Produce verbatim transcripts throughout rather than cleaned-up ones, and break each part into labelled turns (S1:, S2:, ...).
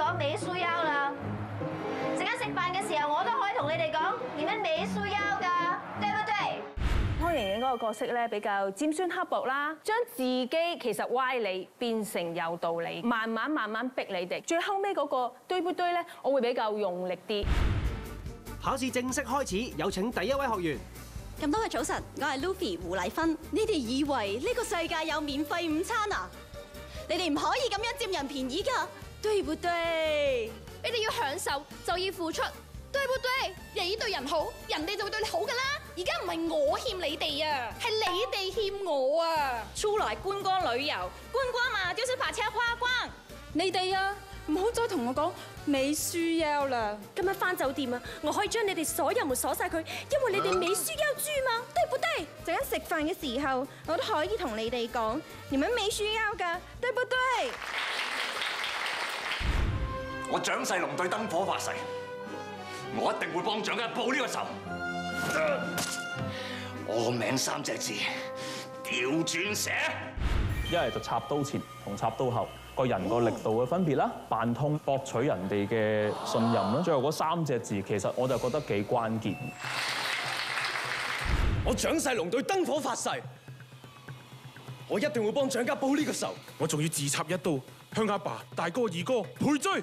S1: 講美書優啦。陣間食飯嘅時候，我都可以同你哋講，你們美書優㗎，對不對？
S2: 湯盈盈嗰個角色咧比較尖酸刻薄啦，將自己其實歪理變成有道理，慢慢慢慢逼你哋。最後尾嗰個對不對咧，我會比較用力啲。
S3: 考試正式開始，有請第一位學員。
S4: 咁多位早晨，我係 Luffy 胡麗芬。你哋以為呢個世界有免費午餐啊？你哋唔可以咁樣佔人便宜㗎，對不對？
S5: 你哋要享受就要付出，對不對？你對人好，人哋就會對你好㗎啦。而家唔係我欠你哋啊，係你哋欠我啊！
S6: 出來觀光旅遊，觀光嘛就是把車花光。
S7: 你哋啊，唔好再同我講美書優啦。
S6: 今日返酒店啊，我可以將你哋所有門鎖晒佢，因為你哋美書優豬嘛，對不對？
S8: 陣間食飯嘅時候，我都可以同你哋講，你們美書優㗎，對不對？
S9: 我蔣世龍對燈火發誓，我一定會幫蔣家報呢個仇。我個名三隻字，調轉寫。
S10: 一係就插刀前同插刀後，個人個力度嘅分別啦，扮通博取人哋嘅信任啦。最後嗰三隻字，其實我就覺得幾關鍵。
S11: 我蔣世龍對燈火發誓，我一定會幫蔣家報呢個仇。我仲要自插一刀，向阿爸、大哥、二哥賠罪。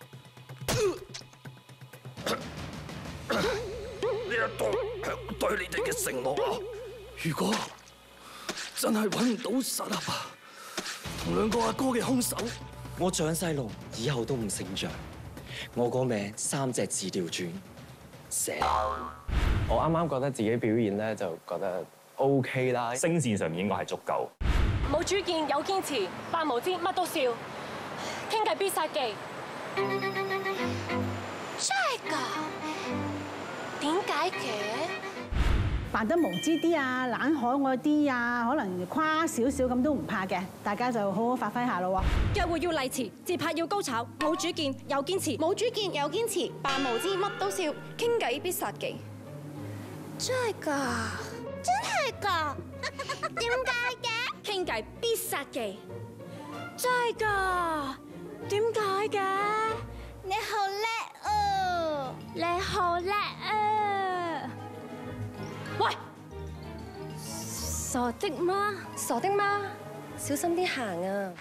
S9: 呢一刀係對你哋嘅承諾啊！如果真係揾唔到實阿爸同兩個阿哥嘅兇手，
S12: 我蔣世龍以後都唔姓蔣，我個名三隻字調轉寫。
S13: 我啱啱覺得自己表現咧，就覺得 OK 啦，
S10: 聲線上面應該係足夠。
S6: 冇主見有堅持，扮無知乜都笑，傾偈必殺技。
S5: 真係㗎？點解嘅？
S14: 扮得無知啲啊，懶可愛啲啊，可能誇少少咁都唔怕嘅，大家就好好發揮下咯喎。
S6: 約會要勵志，節拍要高炒，冇主見有堅持，
S4: 冇主見有堅持，扮無知乜都笑，傾偈必殺技。
S5: 真係㗎？真係㗎？點解嘅？
S6: 傾偈必殺技。真係㗎？點解嘅？
S5: 你好叻啊！你好叻啊！
S6: 喂，傻的嗎？
S5: 傻的嗎？小心啲行啊！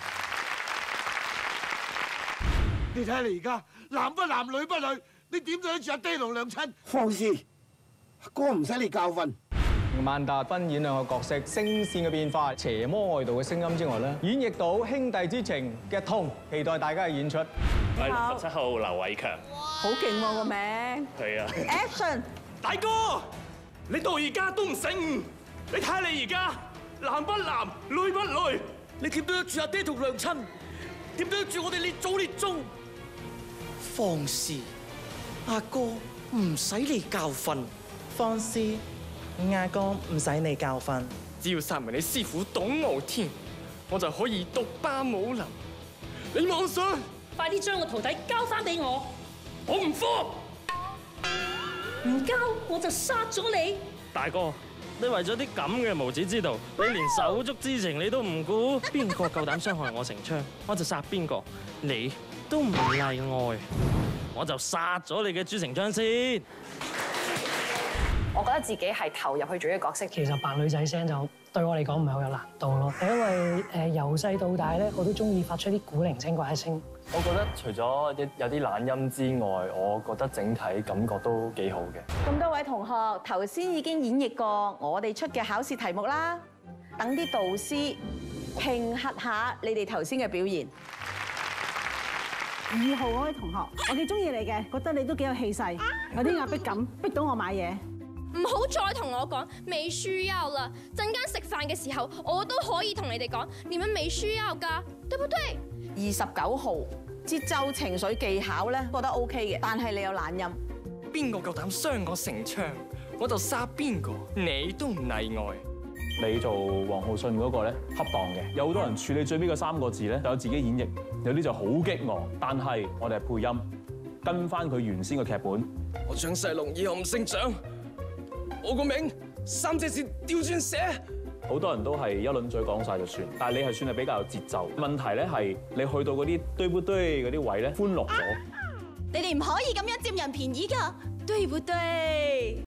S15: 你睇下你而家男不男女不女，你點對得住阿爹同娘親？
S16: 放肆！哥唔使你教訓。
S17: 萬達分演兩個角色，聲線嘅變化、邪魔外道嘅聲音之外咧，演繹到兄弟之情嘅痛，期待大家嘅演出。
S10: 我係六十七號劉偉強，
S14: 好勁喎個名。
S10: 係啊。
S14: Action！
S11: 大哥，你到而家都唔醒悟，你睇下你而家男不男，女不女，你點對得住阿爹同娘親？點對得住我哋列祖列宗？
S12: 放肆！阿哥唔使你教訓。
S18: 放肆！阿哥唔使你教訓。
S11: 只要殺埋你師傅董傲天，我就可以獨霸武林。你妄想？
S6: 快啲將個徒弟交翻俾我！
S11: 我唔放！
S6: 唔交我就殺咗你！
S19: 大哥，你為咗啲咁嘅無恥之徒，你連手足之情你都唔顧，邊個夠膽傷害我成槍，我就殺邊個，你都唔例外，我就殺咗你嘅朱成章先。
S20: 我覺得自己係投入去做呢個角色。其實扮女仔聲就對我嚟講唔係好有難度咯，因為誒由細到大咧，我都中意發出啲古靈精怪嘅聲。
S13: 我覺得除咗一有啲懶音之外，我覺得整體感覺都幾好嘅。
S14: 咁多位同學頭先已經演繹過我哋出嘅考試題目啦，等啲導師評核下你哋頭先嘅表現。二號嗰位同學，我幾中意你嘅，覺得你都幾有氣勢，有啲壓迫感，逼到我買嘢。
S5: 唔好再同我講美書優啦！陣間食飯嘅時候，我都可以同你哋講，你們美書優㗎，對不對？
S14: 二十九號節奏情緒技巧咧，覺得 OK 嘅，但係你有懶音。
S11: 邊個夠膽傷我成槍，我就殺邊個，你都唔例外。
S10: 你做黃浩信嗰個咧，恰當嘅。有好多人處理最尾嗰三個字咧，就有自己演繹，有啲就好激昂，但係我哋係配音，跟翻佢原先嘅劇本。
S11: 我蔣世龍以後唔姓蔣。我個名三隻字調轉寫，
S10: 好多人都係一輪嘴講晒就算，但係你係算係比較有節奏。問題咧係你去到嗰啲對不對嗰啲位咧，歡樂咗。
S4: 你哋唔可以咁樣佔人便宜㗎，對不對？